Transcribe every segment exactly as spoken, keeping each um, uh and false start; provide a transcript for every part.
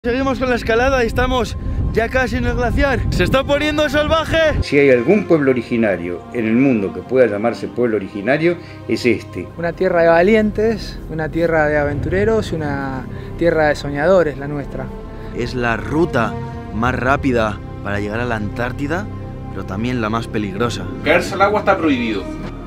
Seguimos con la escalada y estamos ya casi en el glaciar. ¡Se está poniendo salvaje! Si hay algún pueblo originario en el mundo que pueda llamarse pueblo originario, es este. Una tierra de valientes, una tierra de aventureros y una tierra de soñadores, la nuestra. Es la ruta más rápida para llegar a la Antártida, pero también la más peligrosa. Caerse al agua está prohibido.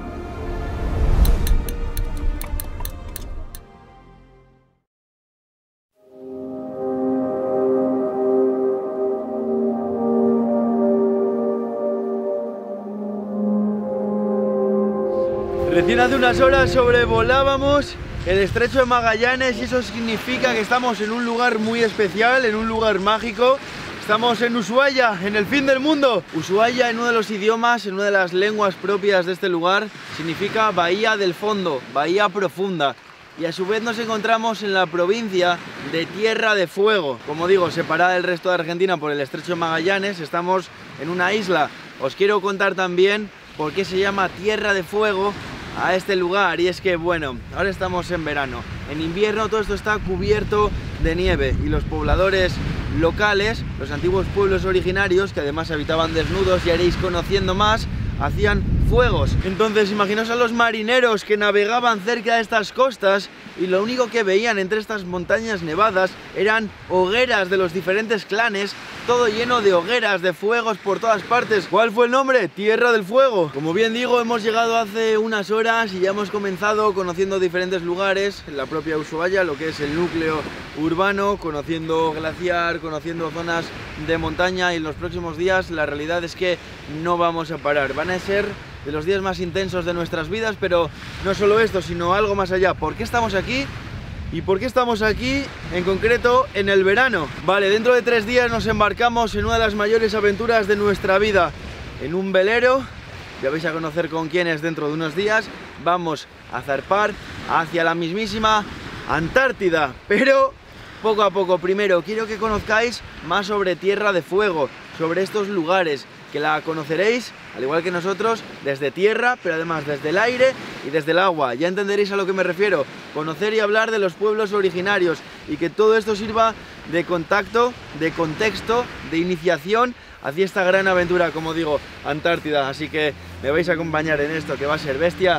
Recién hace unas horas sobrevolábamos el estrecho de Magallanes y eso significa que estamos en un lugar muy especial, en un lugar mágico. Estamos en Ushuaia, en el fin del mundo. Ushuaia, en uno de los idiomas, en una de las lenguas propias de este lugar, significa bahía del fondo, bahía profunda. Y a su vez nos encontramos en la provincia de Tierra de Fuego. Como digo, separada del resto de Argentina por el estrecho de Magallanes, estamos en una isla. Os quiero contar también por qué se llama Tierra de Fuego a este lugar, y es que, bueno, ahora estamos en verano. En invierno todo esto está cubierto de nieve y los pobladores locales, los antiguos pueblos originarios, que además habitaban desnudos y haréis conociendo más, hacían fuegos. Entonces imaginaos a los marineros que navegaban cerca de estas costas y lo único que veían entre estas montañas nevadas eran hogueras de los diferentes clanes, todo lleno de hogueras, de fuegos por todas partes. ¿Cuál fue el nombre? Tierra del Fuego. Como bien digo, hemos llegado hace unas horas y ya hemos comenzado conociendo diferentes lugares en la propia Ushuaia, lo que es el núcleo urbano, conociendo glaciar, conociendo zonas de montaña, y en los próximos días la realidad es que no vamos a parar. Van a ser de los días más intensos de nuestras vidas, pero no solo esto, sino algo más allá. ¿Por qué estamos aquí? ¿Y por qué estamos aquí en concreto en el verano? Vale, dentro de tres días nos embarcamos en una de las mayores aventuras de nuestra vida, en un velero. Ya vais a conocer con quién es dentro de unos días. Vamos a zarpar hacia la mismísima Antártida, pero poco a poco. Primero quiero que conozcáis más sobre Tierra de Fuego, sobre estos lugares, que la conoceréis, al igual que nosotros, desde tierra, pero además desde el aire y desde el agua. Ya entenderéis a lo que me refiero. Conocer y hablar de los pueblos originarios, y que todo esto sirva de contacto, de contexto, de iniciación hacia esta gran aventura, como digo, Antártida. Así que me vais a acompañar en esto, que va a ser bestia.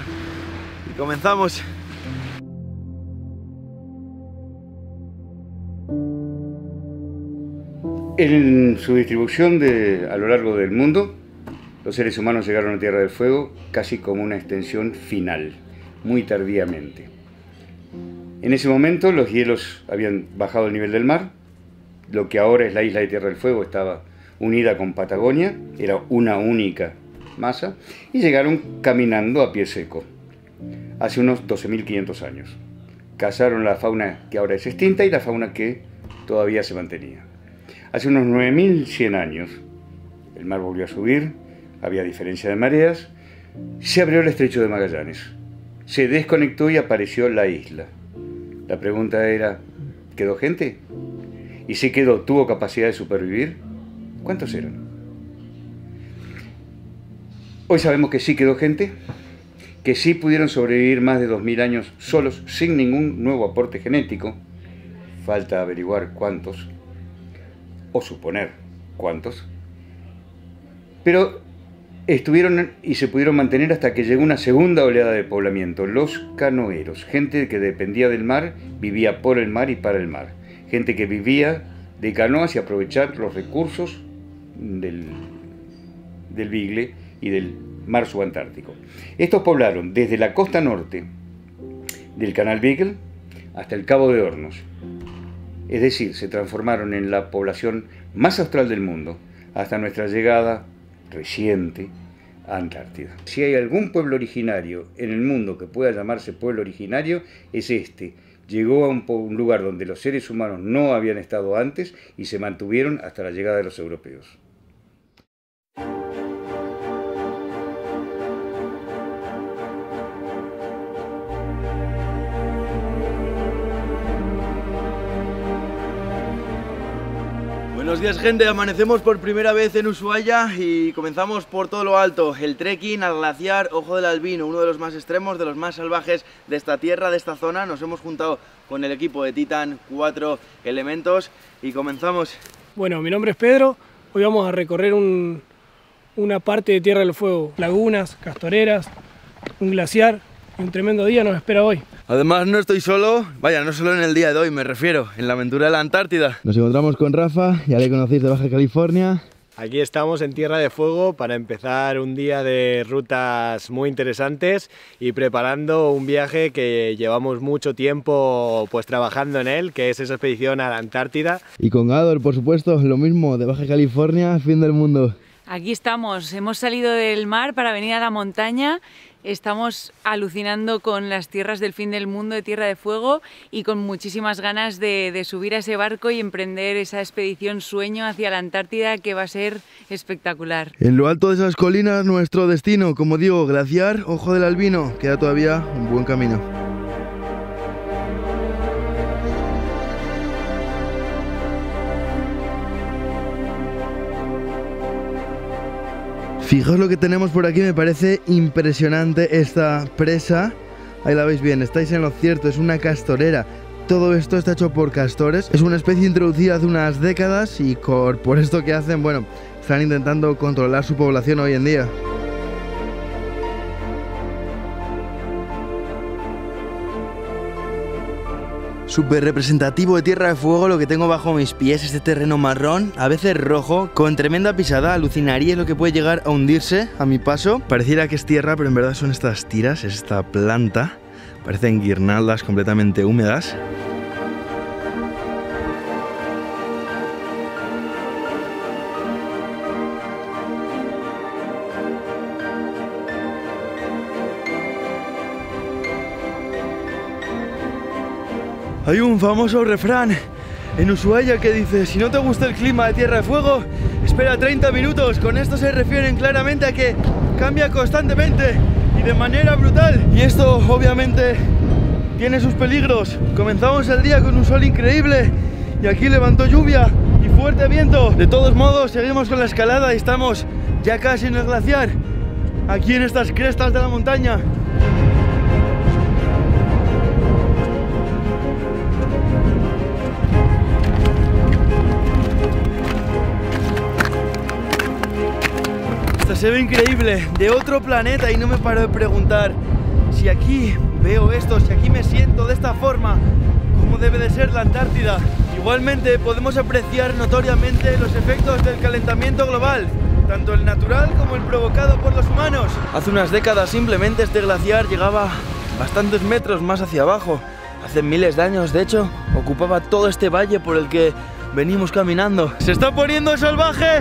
Y comenzamos. En su distribución de, a lo largo del mundo, los seres humanos llegaron a Tierra del Fuego casi como una extensión final, muy tardíamente. En ese momento los hielos habían bajado el nivel del mar, lo que ahora es la isla de Tierra del Fuego estaba unida con Patagonia, era una única masa, y llegaron caminando a pie seco, hace unos doce mil quinientos años. Cazaron la fauna que ahora es extinta y la fauna que todavía se mantenía. Hace unos nueve mil cien años, el mar volvió a subir, había diferencia de mareas, se abrió el estrecho de Magallanes, se desconectó y apareció la isla. La pregunta era, ¿quedó gente? ¿Y si quedó, tuvo capacidad de supervivir? ¿Cuántos eran? Hoy sabemos que sí quedó gente, que sí pudieron sobrevivir más de dos mil años solos, sin ningún nuevo aporte genético. Falta averiguar cuántos, o suponer cuántos, pero estuvieron y se pudieron mantener hasta que llegó una segunda oleada de poblamiento, los canoeros, gente que dependía del mar, vivía por el mar y para el mar, gente que vivía de canoas y aprovechar los recursos del, del Beagle y del mar subantártico. Estos poblaron desde la costa norte del canal Beagle hasta el Cabo de Hornos. Es decir, se transformaron en la población más austral del mundo hasta nuestra llegada reciente a Antártida. Si hay algún pueblo originario en el mundo que pueda llamarse pueblo originario, es este. Llegó a un, un lugar donde los seres humanos no habían estado antes y se mantuvieron hasta la llegada de los europeos. Buenos días, gente, amanecemos por primera vez en Ushuaia y comenzamos por todo lo alto, el trekking al glaciar Ojo del Albino, uno de los más extremos, de los más salvajes de esta tierra, de esta zona. Nos hemos juntado con el equipo de Titan cuatro Elementos y comenzamos. Bueno, mi nombre es Pedro, hoy vamos a recorrer un, una parte de Tierra del Fuego, lagunas, castoreras, un glaciar y un tremendo día nos espera hoy. Además no estoy solo, vaya, no solo en el día de hoy, me refiero, en la aventura de la Antártida. Nos encontramos con Rafa, ya le conocéis de Baja California. Aquí estamos en Tierra de Fuego para empezar un día de rutas muy interesantes y preparando un viaje que llevamos mucho tiempo pues trabajando en él, que es esa expedición a la Antártida. Y con Ador, por supuesto, lo mismo, de Baja California, fin del mundo. Aquí estamos, hemos salido del mar para venir a la montaña, estamos alucinando con las tierras del fin del mundo de Tierra de Fuego y con muchísimas ganas de, de subir a ese barco y emprender esa expedición sueño hacia la Antártida que va a ser espectacular. En lo alto de esas colinas, nuestro destino, como digo, glaciar Ojo del Albino, queda todavía un buen camino. Fijaos lo que tenemos por aquí, me parece impresionante esta presa. Ahí la veis bien, estáis en lo cierto, es una castorera. Todo esto está hecho por castores. Es una especie introducida hace unas décadas y por esto que hacen, bueno, están intentando controlar su población hoy en día. Súper representativo de Tierra de Fuego lo que tengo bajo mis pies, este terreno marrón, a veces rojo, con tremenda pisada. Alucinaría lo que puede llegar a hundirse a mi paso. Pareciera que es tierra, pero en verdad son estas tiras, es esta planta. Parecen guirnaldas completamente húmedas. Hay un famoso refrán en Ushuaia que dice: si no te gusta el clima de Tierra de Fuego, espera treinta minutos. Con esto se refieren claramente a que cambia constantemente y de manera brutal. Y esto obviamente tiene sus peligros. Comenzamos el día con un sol increíble y aquí levantó lluvia y fuerte viento. De todos modos, seguimos con la escalada y estamos ya casi en el glaciar, aquí en estas crestas de la montaña. Se ve increíble, de otro planeta, y no me paro de preguntar si aquí veo esto, si aquí me siento de esta forma, cómo debe de ser la Antártida. Igualmente podemos apreciar notoriamente los efectos del calentamiento global, tanto el natural como el provocado por los humanos. Hace unas décadas simplemente este glaciar llegaba bastantes metros más hacia abajo. Hace miles de años, de hecho, ocupaba todo este valle por el que venimos caminando. ¡Se está poniendo salvaje!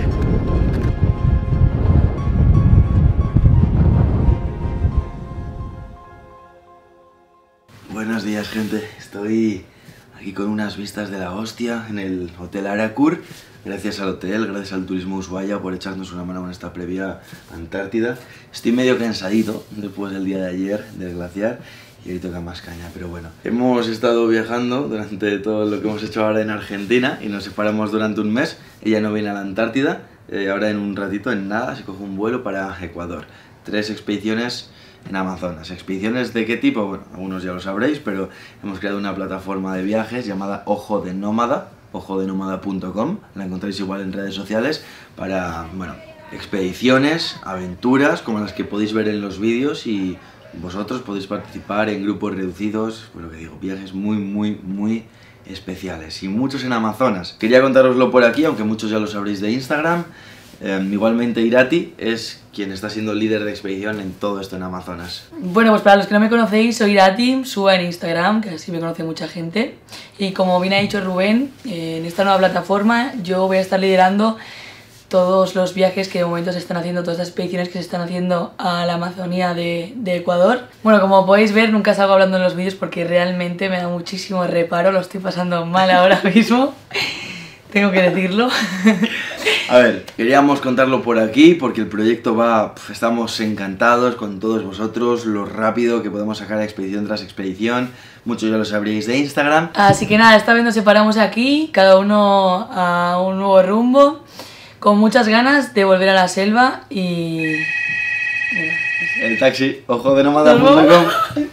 Buenos días, gente, estoy aquí con unas vistas de la hostia en el Hotel Aracur. Gracias al hotel, gracias al Turismo Ushuaia por echarnos una mano con esta previa Antártida. Estoy medio cansadito después del día de ayer del glaciar y hoy toca más caña, pero bueno. Hemos estado viajando durante todo lo que hemos hecho ahora en Argentina y nos separamos durante un mes. Ella no viene a la Antártida, eh, ahora en un ratito, en nada, se coge un vuelo para Ecuador. Tres expediciones en Amazonas. ¿Expediciones de qué tipo? Bueno, algunos ya lo sabréis, pero hemos creado una plataforma de viajes llamada Ojo de Nómada, ojo de nómada punto com, la encontráis igual en redes sociales, para, bueno, expediciones, aventuras, como las que podéis ver en los vídeos, y vosotros podéis participar en grupos reducidos, pues lo que digo, viajes muy, muy, muy especiales, y muchos en Amazonas. Quería contároslo por aquí, aunque muchos ya lo sabréis de Instagram. Eh, igualmente Irati es quien está siendo líder de expedición en todo esto en Amazonas. Bueno, pues para los que no me conocéis, soy Irati, subo en Instagram, que así me conoce mucha gente. Y como bien ha dicho Rubén, eh, en esta nueva plataforma yo voy a estar liderando todos los viajes que de momento se están haciendo, todas las expediciones que se están haciendo a la Amazonía de, de Ecuador. Bueno, como podéis ver, nunca salgo hablando en los vídeos porque realmente me da muchísimo reparo, lo estoy pasando mal ahora mismo, tengo que decirlo. A ver, queríamos contarlo por aquí porque el proyecto va, pf, estamos encantados con todos vosotros, lo rápido que podemos sacar expedición tras expedición, muchos ya lo sabréis de Instagram. Así que nada, esta vez nos separamos aquí, cada uno a un nuevo rumbo, con muchas ganas de volver a la selva y... El taxi, ojo de nómada punto com.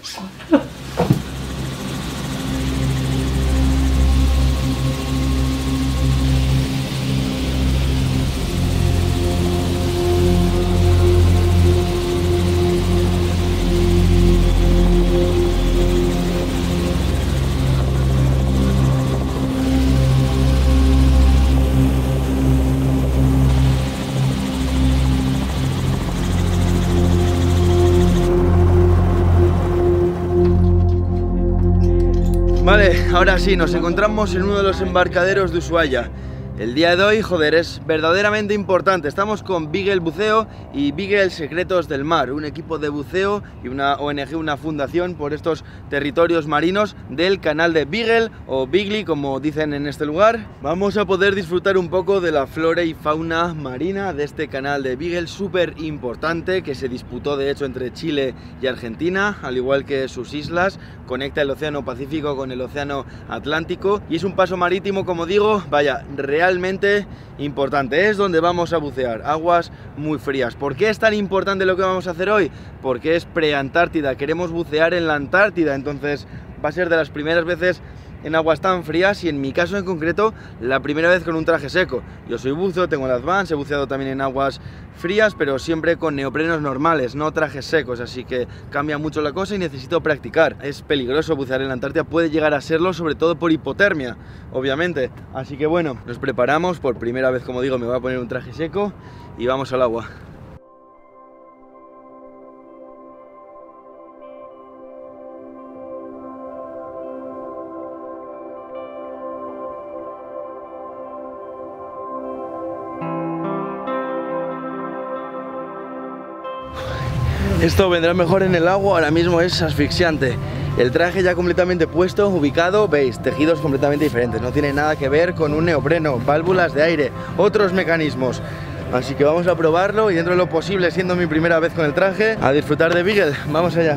Vale, ahora sí, nos encontramos en uno de los embarcaderos de Ushuaia. El día de hoy, joder, es verdaderamente importante. Estamos con Beagle Buceo y Beagle Secretos del Mar, un equipo de buceo y una O N G, una fundación por estos territorios marinos del canal de Beagle o Bigly, como dicen en este lugar. Vamos a poder disfrutar un poco de la flora y fauna marina de este canal de Beagle, súper importante, que se disputó de hecho entre Chile y Argentina, al igual que sus islas. Conecta el océano Pacífico con el océano Atlántico y es un paso marítimo, como digo, vaya, realmente importante. Es donde vamos a bucear, aguas muy frías. ¿Por qué es tan importante lo que vamos a hacer hoy? Porque es pre-Antártida, queremos bucear en la Antártida, entonces va a ser de las primeras veces en aguas tan frías y en mi caso en concreto la primera vez con un traje seco. Yo soy buzo, tengo el Advance, he buceado también en aguas frías, pero siempre con neoprenos normales, no trajes secos, así que cambia mucho la cosa y necesito practicar. Es peligroso bucear en la Antártida, puede llegar a serlo, sobre todo por hipotermia, obviamente. Así que bueno, nos preparamos, por primera vez, como digo, me voy a poner un traje seco y vamos al agua. Esto vendrá mejor en el agua, ahora mismo es asfixiante. El traje ya completamente puesto, ubicado, veis, tejidos completamente diferentes. No tiene nada que ver con un neopreno, válvulas de aire, otros mecanismos. Así que vamos a probarlo y dentro de lo posible, siendo mi primera vez con el traje, a disfrutar de Beagle. Vamos allá.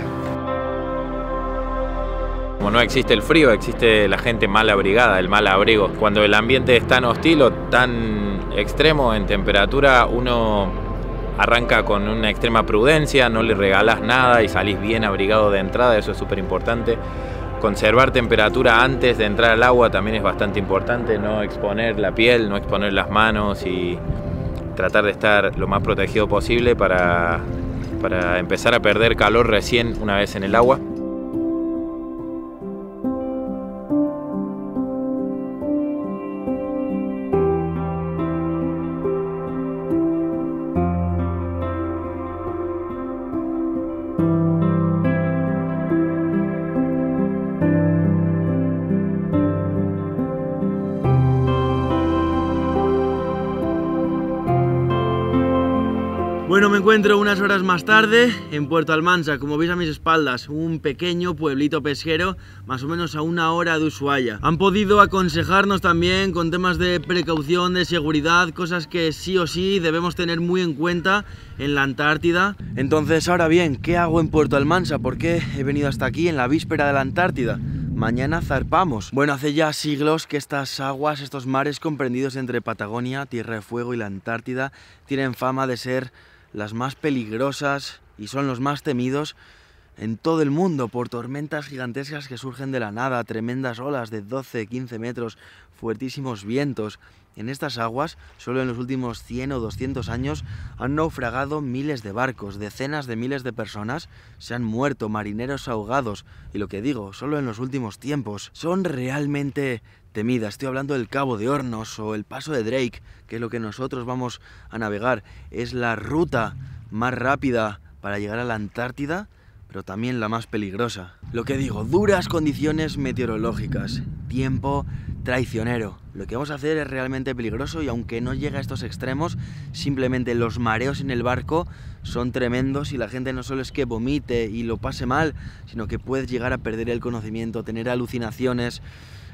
Como no existe el frío, existe la gente mal abrigada, el mal abrigo. Cuando el ambiente es tan hostil o tan extremo en temperatura, uno arranca con una extrema prudencia, no le regalas nada y salís bien abrigado de entrada, eso es súper importante. Conservar temperatura antes de entrar al agua también es bastante importante, no exponer la piel, no exponer las manos y tratar de estar lo más protegido posible para, para empezar a perder calor recién una vez en el agua. Bueno, me encuentro unas horas más tarde en Puerto Almansa, como veis a mis espaldas, un pequeño pueblito pesquero, más o menos a una hora de Ushuaia. Han podido aconsejarnos también con temas de precaución, de seguridad, cosas que sí o sí debemos tener muy en cuenta en la Antártida. Entonces, ahora bien, ¿qué hago en Puerto Almansa? ¿Por qué he venido hasta aquí en la víspera de la Antártida? Mañana zarpamos. Bueno, hace ya siglos que estas aguas, estos mares comprendidos entre Patagonia, Tierra de Fuego y la Antártida, tienen fama de ser las más peligrosas y son los más temidos en todo el mundo por tormentas gigantescas que surgen de la nada, tremendas olas de doce, quince metros, fuertísimos vientos. En estas aguas, solo en los últimos cien o doscientos años, han naufragado miles de barcos, decenas de miles de personas se han muerto, marineros ahogados, y lo que digo, solo en los últimos tiempos. Son realmente temidas. Estoy hablando del Cabo de Hornos o el Paso de Drake, que es lo que nosotros vamos a navegar. Es la ruta más rápida para llegar a la Antártida, pero también la más peligrosa. Lo que digo, duras condiciones meteorológicas, tiempo traicionero. Lo que vamos a hacer es realmente peligroso y aunque no llega a estos extremos, simplemente los mareos en el barco son tremendos y la gente no solo es que vomite y lo pase mal, sino que puede llegar a perder el conocimiento, tener alucinaciones.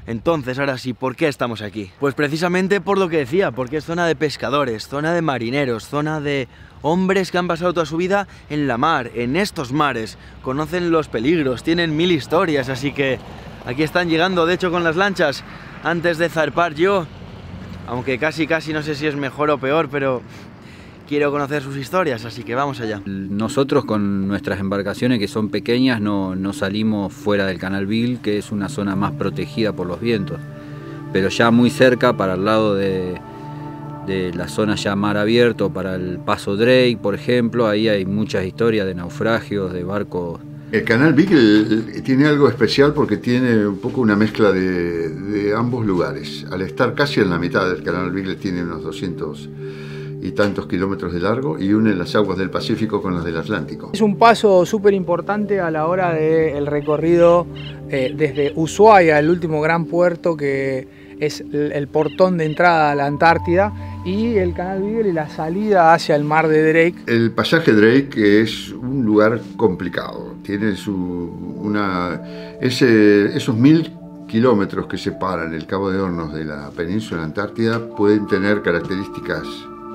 Entonces, ahora sí, ¿por qué estamos aquí? Pues precisamente por lo que decía, porque es zona de pescadores, zona de marineros, zona de hombres que han pasado toda su vida en la mar, en estos mares, conocen los peligros, tienen mil historias, así que aquí están llegando, de hecho, con las lanchas, antes de zarpar yo, aunque casi casi no sé si es mejor o peor, pero quiero conocer sus historias, así que vamos allá. Nosotros con nuestras embarcaciones, que son pequeñas, no, no salimos fuera del Canal Beagle, que es una zona más protegida por los vientos, pero ya muy cerca, para el lado de, de la zona ya mar abierto, para el Paso Drake, por ejemplo, ahí hay muchas historias de naufragios, de barcos. El Canal Beagle tiene algo especial porque tiene un poco una mezcla de, de ambos lugares. Al estar casi en la mitad del Canal Beagle, tiene unos doscientos y tantos kilómetros de largo y une las aguas del Pacífico con las del Atlántico. Es un paso súper importante a la hora del recorrido eh, desde Ushuaia, el último gran puerto que es el, el portón de entrada a la Antártida, y el Canal Beagle y la salida hacia el mar de Drake. El pasaje Drake es un lugar complicado, tiene su, una, ese, esos mil kilómetros que separan el Cabo de Hornos de la península antártida pueden tener características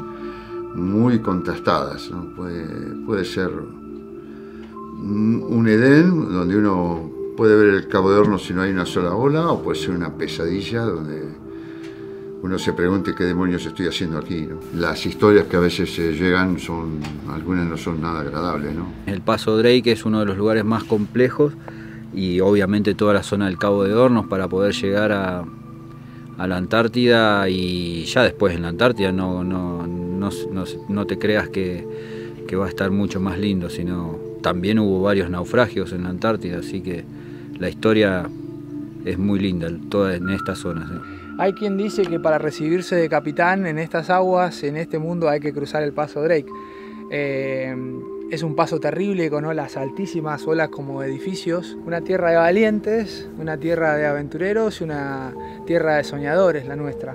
muy contrastadas, ¿no? Puede, puede ser un, un Edén donde uno puede ver el Cabo de Hornos si no hay una sola ola, o puede ser una pesadilla donde uno se pregunte qué demonios estoy haciendo aquí, ¿no? Las historias que a veces eh, llegan, son, algunas no son nada agradables, ¿no? El Paso Drake es uno de los lugares más complejos, y obviamente toda la zona del Cabo de Hornos para poder llegar a, a la Antártida, y ya después en la Antártida no, no, no, no, no te creas que, que va a estar mucho más lindo, sino también hubo varios naufragios en la Antártida, así que la historia es muy linda, toda en esta zona, ¿sí? Hay quien dice que para recibirse de capitán en estas aguas, en este mundo, hay que cruzar el Paso Drake. Eh, es un paso terrible, con olas altísimas, olas como edificios. Una tierra de valientes, una tierra de aventureros y una tierra de soñadores, la nuestra.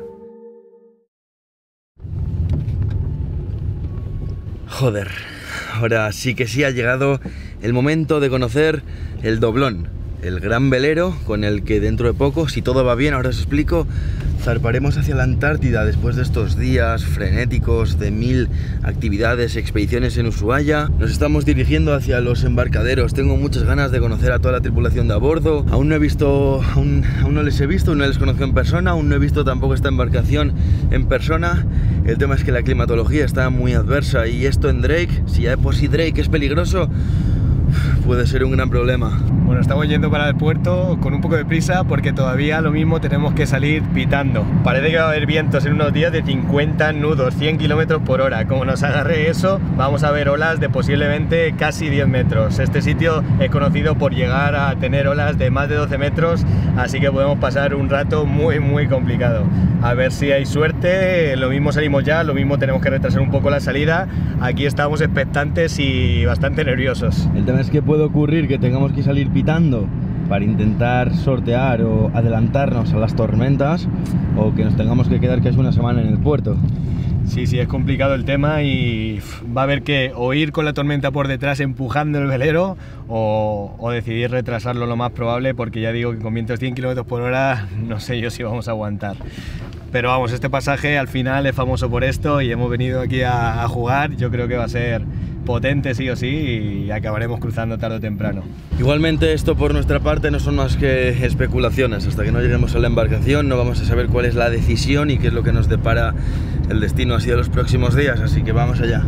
Joder, ahora sí que sí ha llegado el momento de conocer el Doblón, el gran velero con el que dentro de poco, si todo va bien, ahora os explico, zarparemos hacia la Antártida después de estos días frenéticos de mil actividades, expediciones en Ushuaia. Nos estamos dirigiendo hacia los embarcaderos. Tengo muchas ganas de conocer a toda la tripulación de a bordo. Aún no he visto, aún, aún no les he visto, aún no les conozco en persona, aún no he visto tampoco esta embarcación en persona. El tema es que la climatología está muy adversa, y esto en Drake, si ya de por sí Drake es peligroso, puede ser un gran problema. Bueno, estamos yendo para el puerto con un poco de prisa porque todavía lo mismo tenemos que salir pitando. Parece que va a haber vientos en unos días de cincuenta nudos, cien kilómetros por hora. Como nos agarre eso, vamos a ver olas de posiblemente casi diez metros. Este sitio es conocido por llegar a tener olas de más de doce metros, así que podemos pasar un rato muy muy complicado. A ver si hay suerte, lo mismo salimos ya, lo mismo tenemos que retrasar un poco la salida. Aquí estamos expectantes y bastante nerviosos. El tema es que puede ocurrir que tengamos que salir pitando para intentar sortear o adelantarnos a las tormentas, o que nos tengamos que quedar casi una semana en el puerto. Sí, sí, es complicado el tema, y va a haber que o ir con la tormenta por detrás empujando el velero, o, o decidir retrasarlo lo más probable, porque ya digo que con vientos cien kilómetros por hora no sé yo si vamos a aguantar. Pero vamos, este pasaje al final es famoso por esto y hemos venido aquí a, a jugar. Yo creo que va a ser potente sí o sí, y acabaremos cruzando tarde o temprano. Igualmente, esto por nuestra parte no son más que especulaciones. Hasta que no lleguemos a la embarcación no vamos a saber cuál es la decisión y qué es lo que nos depara el destino así de los próximos días, así que vamos allá.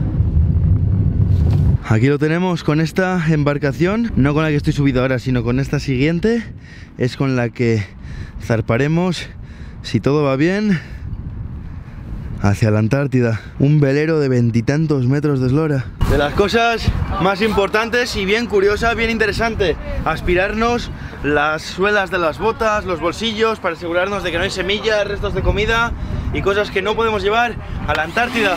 Aquí lo tenemos con esta embarcación, no con la que estoy subido ahora, sino con esta siguiente. Es con la que zarparemos, si todo va bien, hacia la Antártida. Un velero de veintitantos metros de eslora. De las cosas más importantes y bien curiosas, bien interesante, aspirarnos las suelas de las botas, los bolsillos, para asegurarnos de que no hay semillas, restos de comida y cosas que no podemos llevar a la Antártida.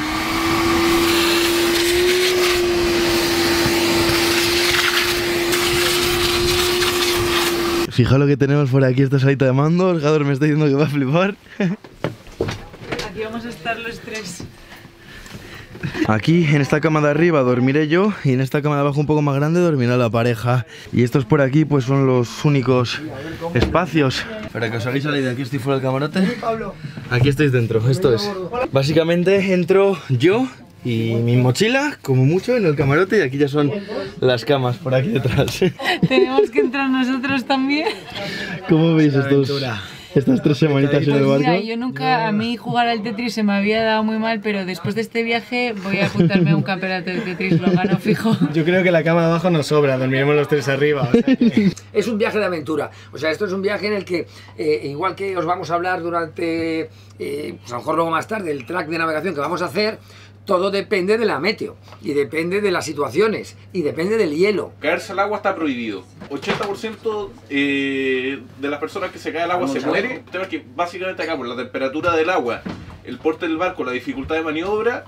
Fijaos lo que tenemos por aquí, esta salita de mandos. Gador me está diciendo que va a flipar. Aquí vamos a estar los tres. Aquí en esta cama de arriba dormiré yo, y en esta cama de abajo un poco más grande dormirá la pareja. Y estos por aquí pues son los únicos espacios Para que os hagáis la idea, aquí estoy fuera del camarote. Aquí estáis dentro, esto es. Básicamente entro yo y mi mochila, como mucho, en el camarote, y aquí ya son las camas por aquí detrás. Tenemos que entrar nosotros también. ¿Cómo veis estos, estas tres semanitas en el barco? Mira, yo nunca, a mí jugar al Tetris se me había dado muy mal, pero después de este viaje voy a apuntarme a un campeonato de Tetris, lo gano fijo. Yo creo que la cama de abajo nos sobra, dormiremos los tres arriba. O sea que... Es un viaje de aventura, o sea, esto es un viaje en el que, eh, igual que os vamos a hablar durante, eh, pues a lo mejor luego más tarde, el track de navegación que vamos a hacer, todo depende de la meteo, y depende de las situaciones, y depende del hielo. Caerse al agua está prohibido. ochenta por ciento eh, de las personas que se caen al agua se muere. El tema es que básicamente acá por la temperatura del agua, el porte del barco, la dificultad de maniobra,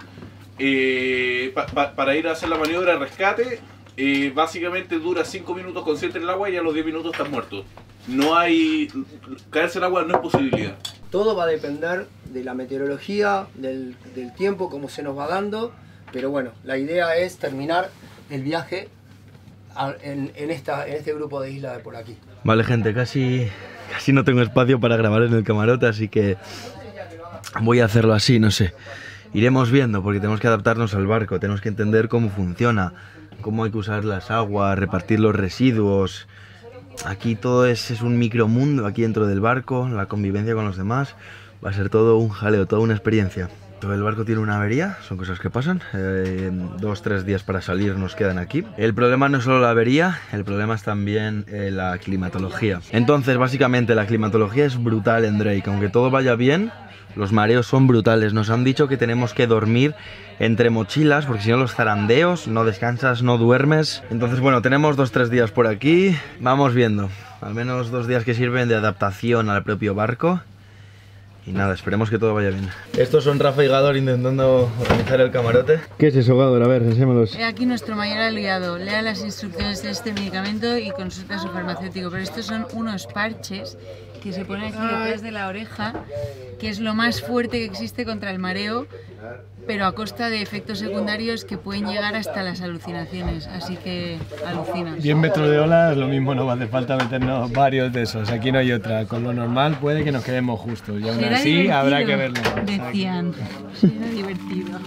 eh, pa, pa, para ir a hacer la maniobra de rescate, eh, básicamente dura cinco minutos consciente en el agua y a los diez minutos estás muerto. No hay... caerse al agua no es posibilidad. Todo va a depender de la meteorología, del, del tiempo, cómo se nos va dando, pero bueno, la idea es terminar el viaje en, en, esta, en este grupo de islas de por aquí. Vale, gente, casi, casi no tengo espacio para grabar en el camarote, así que voy a hacerlo así, no sé. Iremos viendo, porque tenemos que adaptarnos al barco, tenemos que entender cómo funciona, cómo hay que usar las aguas, repartir los residuos. Aquí todo es, es un micromundo aquí dentro del barco, la convivencia con los demás. Va a ser todo un jaleo, toda una experiencia. Todo el barco tiene una avería, son cosas que pasan. Eh, dos, tres días para salir nos quedan aquí. El problema no es solo la avería, el problema es también eh, la climatología. Entonces, básicamente, la climatología es brutal en Drake. Aunque todo vaya bien, los mareos son brutales. Nos han dicho que tenemos que dormir entre mochilas, porque si no los zarandeos, no descansas, no duermes. Entonces, bueno, tenemos dos, tres días por aquí. Vamos viendo. Al menos dos días que sirven de adaptación al propio barco. Y nada, esperemos que todo vaya bien. Estos son Rafa y Gador intentando organizar el camarote. ¿Qué es eso, Gador? A ver, enséñamelos. He aquí nuestro mayor aliado. Lea las instrucciones de este medicamento y consulta a su farmacéutico. Pero estos son unos parches que se ponen aquí detrás de la oreja, que es lo más fuerte que existe contra el mareo, pero a costa de efectos secundarios que pueden llegar hasta las alucinaciones, así que alucinas. diez metros de olas, lo mismo nos hace falta meternos varios de esos, aquí no hay otra. Con lo normal puede que nos quedemos justos y aún Será así divertido, habrá que verlo. Decían, será divertido.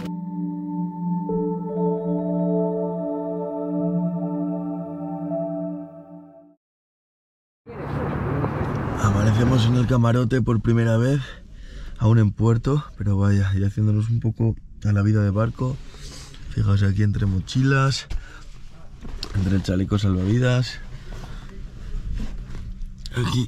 Amanecemos en el camarote por primera vez, aún en puerto, pero vaya, ya haciéndonos un poco a la vida de barco. Fijaos aquí entre mochilas, entre el chaleco salvavidas, aquí.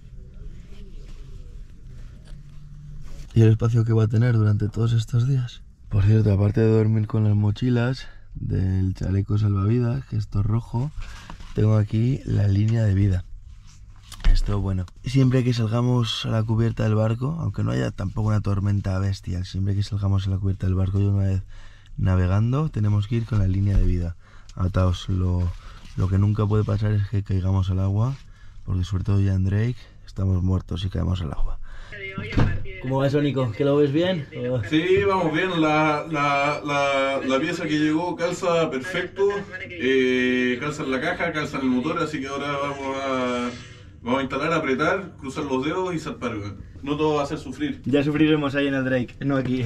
Y el espacio que va a tener durante todos estos días. Por cierto, aparte de dormir con las mochilas, del chaleco salvavidas, que esto es rojo, tengo aquí la línea de vida. Esto, bueno, siempre que salgamos a la cubierta del barco, aunque no haya tampoco una tormenta bestial, siempre que salgamos a la cubierta del barco y una vez navegando, tenemos que ir con la línea de vida ataos. Lo, lo que nunca puede pasar es que caigamos al agua, porque sobre todo ya en Drake estamos muertos si caemos al agua. ¿Cómo va eso, Nico? ¿Que lo ves bien? Sí, vamos bien. La, la, la, la pieza que llegó calza perfecto, eh, calza en la caja, calza en el motor, así que ahora vamos a... Vamos a instalar, apretar, cruzar los dedos y zarpar. No todo va a hacer sufrir. Ya sufriremos ahí en el Drake, no aquí.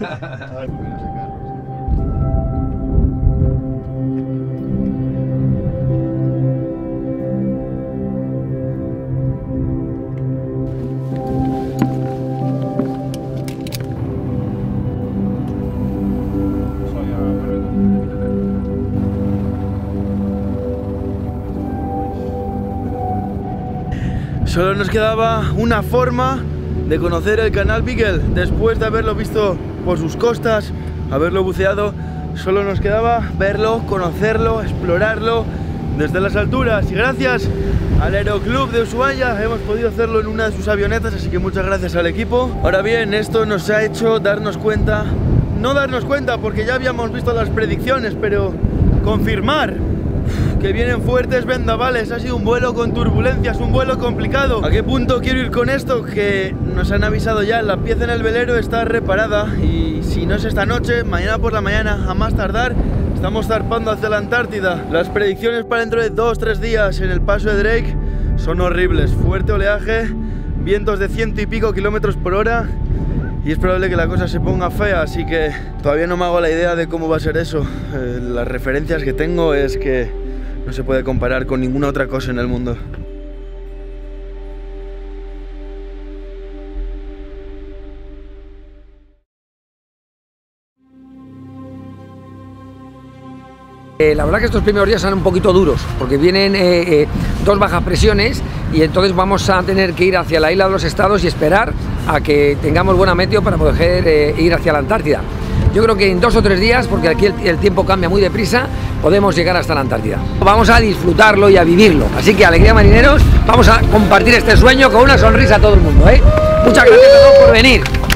Solo nos quedaba una forma de conocer el canal Beagle. Después de haberlo visto por sus costas, haberlo buceado, solo nos quedaba verlo, conocerlo, explorarlo desde las alturas. Y gracias al Aeroclub de Ushuaia hemos podido hacerlo en una de sus avionetas, así que muchas gracias al equipo. Ahora bien, esto nos ha hecho darnos cuenta, no darnos cuenta porque ya habíamos visto las predicciones, pero confirmar que vienen fuertes vendavales. Ha sido un vuelo con turbulencias, un vuelo complicado. ¿A qué punto quiero ir con esto? Que nos han avisado ya, la pieza en el velero está reparada y si no es esta noche, mañana por la mañana, a más tardar, estamos zarpando hacia la Antártida. Las predicciones para dentro de dos, tres días en el paso de Drake son horribles. Fuerte oleaje, vientos de ciento y pico kilómetros por hora y es probable que la cosa se ponga fea, así que todavía no me hago la idea de cómo va a ser eso. Eh, las referencias que tengo es que no se puede comparar con ninguna otra cosa en el mundo. Eh, la verdad que estos primeros días son un poquito duros, porque vienen eh, eh, dos bajas presiones y entonces vamos a tener que ir hacia la isla de los Estados y esperar a que tengamos buena meteo para poder eh, ir hacia la Antártida. Yo creo que en dos o tres días, porque aquí el, el tiempo cambia muy deprisa, podemos llegar hasta la Antártida. Vamos a disfrutarlo y a vivirlo, así que alegría marineros, vamos a compartir este sueño con una sonrisa a todo el mundo, ¿eh? Muchas gracias a todos por venir.